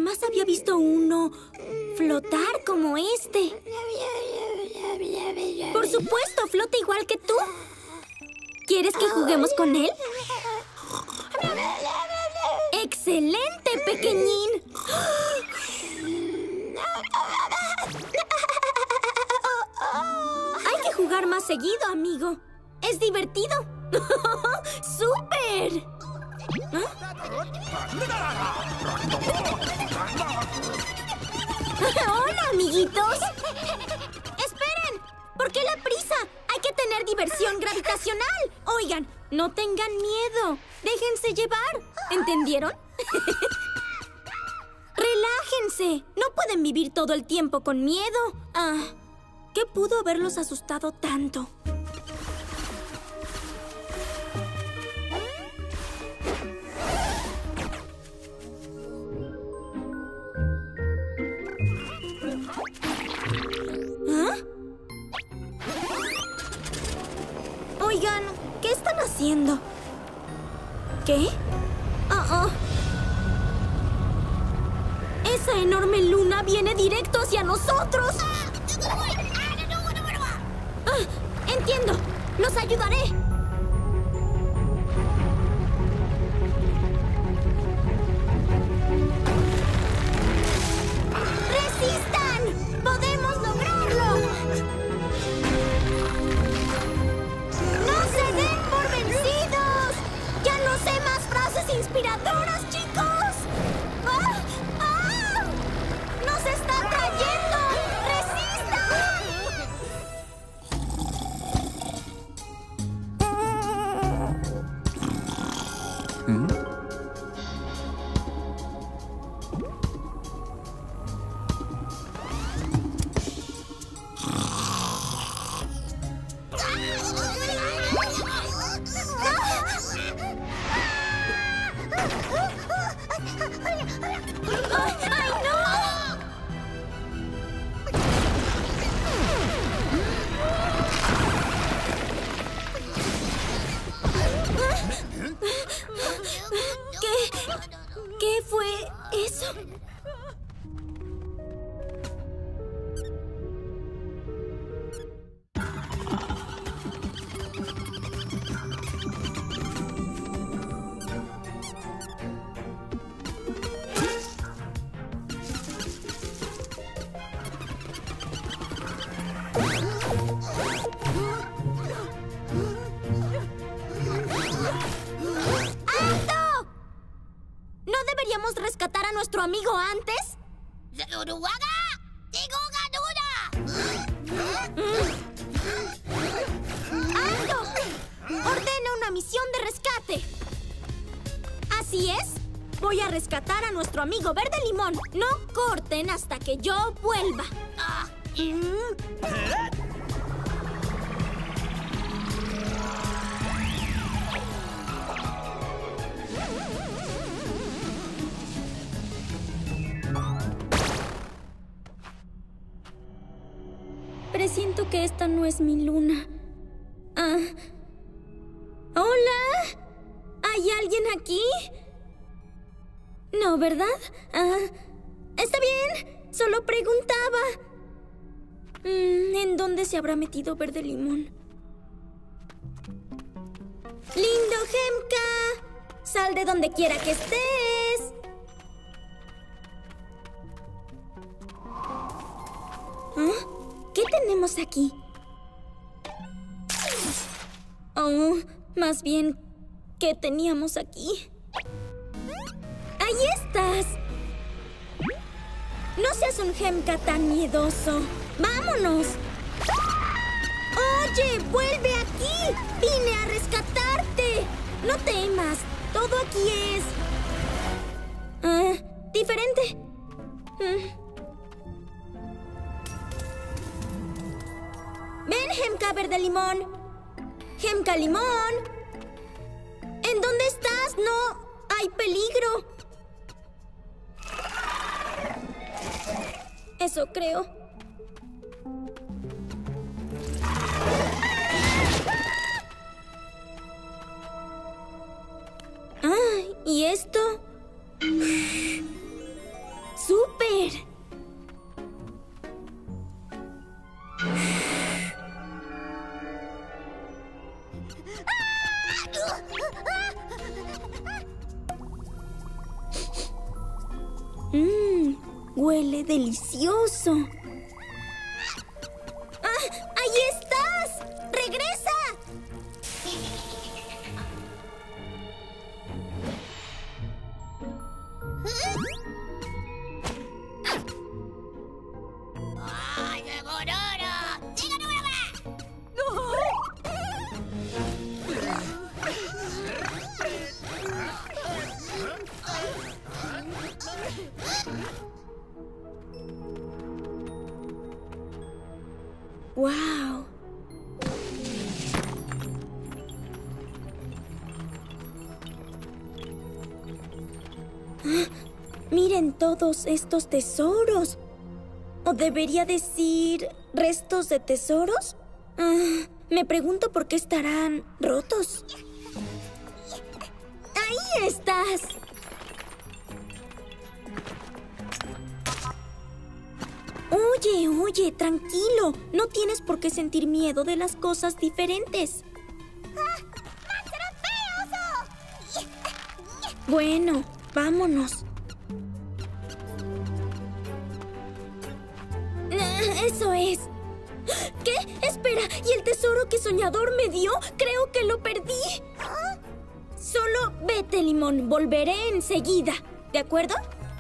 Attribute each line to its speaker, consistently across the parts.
Speaker 1: Jamás había visto uno flotar como este. Por supuesto, flota igual que tú. ¿Quieres que juguemos con él? ¡Excelente, pequeñín! Hay que jugar más seguido, amigo. Es divertido. ¡Súper! ¡Hola, amiguitos! ¡Esperen! ¿Por qué la prisa? Hay que tener diversión gravitacional. Oigan, no tengan miedo. Déjense llevar. ¿Entendieron? Relájense. No pueden vivir todo el tiempo con miedo. ¿Qué pudo haberlos asustado tanto? Oigan, ¿qué están haciendo? ¿Qué? Esa enorme luna viene directo hacia nosotros. Entiendo. Los ayudaré. ¡Resistan! ¡Podemos lograrlo! ¡No se den por vencidos! ¡Ya no sé más frases inspiradoras, chicos! ¡Nos está trayendo! ¡Resistan! ¡Ay, no! ¿Qué fue eso? ¡Alto! ¿No deberíamos rescatar a nuestro amigo antes? ¡Alto! Ordena una misión de rescate. Así es. Voy a rescatar a nuestro amigo Verde Limón. No corten hasta que yo vuelva. Presiento que esta no es mi luna. ¿Hola? ¿Hay alguien aquí? No, ¿verdad? Está bien. Solo preguntaba. ¿En dónde se habrá metido Verde Limón? ¡Lindo Gemka! ¡Sal de donde quiera que estés! ¿Qué tenemos aquí? Oh, más bien, ¿qué teníamos aquí? ¡Ahí estás! No seas un Gemka tan miedoso. ¡Vámonos! ¡Oye! ¡Vuelve aquí! ¡Vine a rescatarte! No temas. Todo aquí es... diferente. Ven, Gemka Verde Limón. Gemka Limón. ¿En dónde estás? No hay peligro. Eso creo. ¿Y esto? ¡Súper! Huele delicioso. ¡Ah! ¡Ahí estás! ¡Regresa! ¡Wow! Miren todos estos tesoros. ¿O debería decir restos de tesoros? Me pregunto por qué estarán rotos. ¡Ahí estás! Oye, tranquilo. No tienes por qué sentir miedo de las cosas diferentes. Bueno, vámonos. Eso es. ¿Qué? Espera, ¿y el tesoro que Soñador me dio? Creo que lo perdí. Solo vete, Limón. Volveré enseguida. ¿De acuerdo?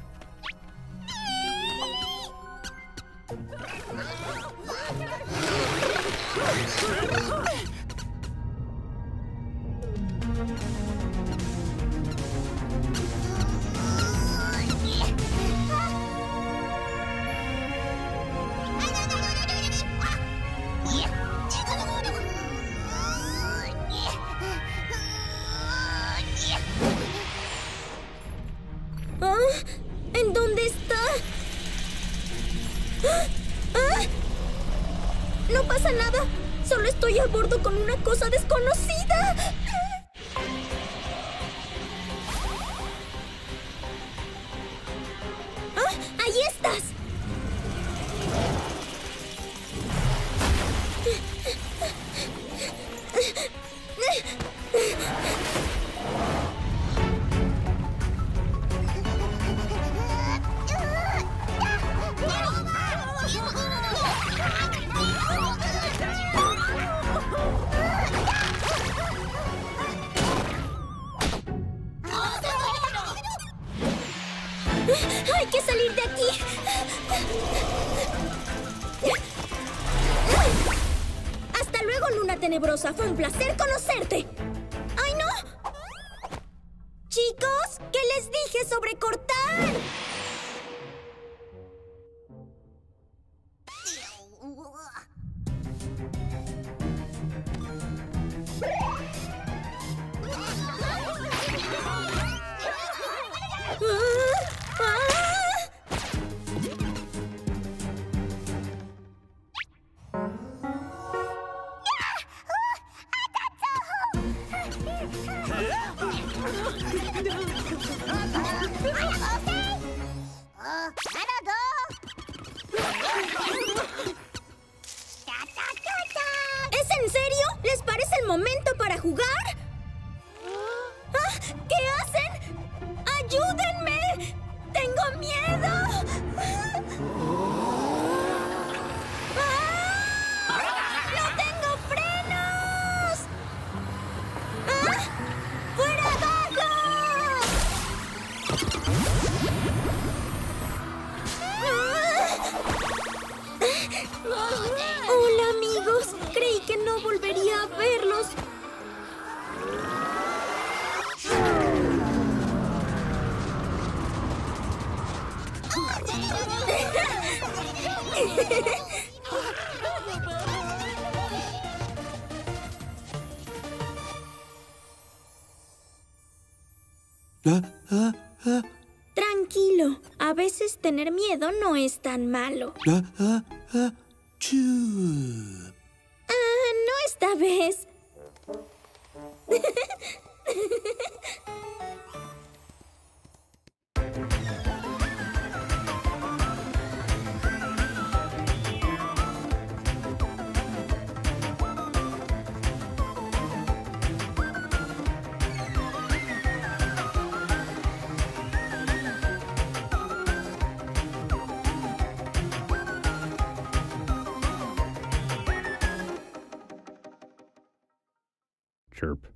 Speaker 1: ¿En dónde está? No pasa nada. Solo estoy a bordo con una cosa desconocida. ¡Ahí estás! ¡Hay que salir de aquí! ¡Hasta luego, Luna Tenebrosa! ¡Fue un placer conocerte! ¡Ay, no! Chicos, ¿qué les dije sobre cortar? ¿Es en serio? ¿Les parece el momento para jugar? ¿Qué hacen? ¡Ayúdenme! ¡Tengo miedo! ¡No tengo frenos! ¡Fuera abajo! Hola, amigos. Creí que no volvería a verlos. Tranquilo, a veces tener miedo no es tan malo. No esta vez.
Speaker 2: chirp.